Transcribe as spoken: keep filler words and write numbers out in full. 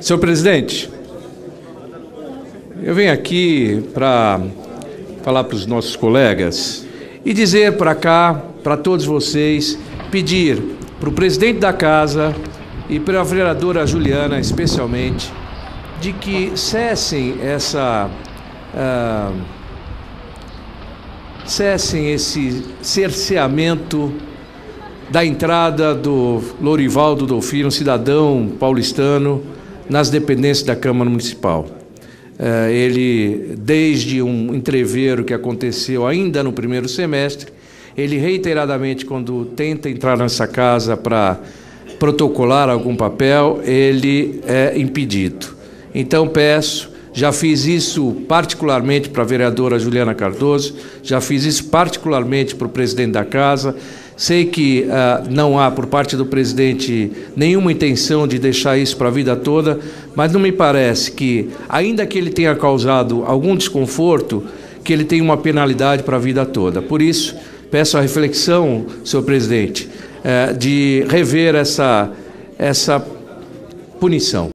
Senhor presidente, eu venho aqui para falar para os nossos colegas e dizer para cá, para todos vocês, pedir para o presidente da casa e para a vereadora Juliana, especialmente, de que cessem essa... Uh, cessem esse cerceamento da entrada do Lorivaldo Dolfino, um cidadão paulistano, nas dependências da Câmara Municipal. Ele, desde um entreveiro que aconteceu ainda no primeiro semestre, ele reiteradamente, quando tenta entrar nessa casa para protocolar algum papel, ele é impedido. Então peço, já fiz isso particularmente para a vereadora Juliana Cardoso, já fiz isso particularmente para o presidente da casa. Sei que uh, não há, por parte do presidente, nenhuma intenção de deixar isso para a vida toda, mas não me parece que, ainda que ele tenha causado algum desconforto, que ele tenha uma penalidade para a vida toda. Por isso, peço a reflexão, senhor presidente, uh, de rever essa, essa punição.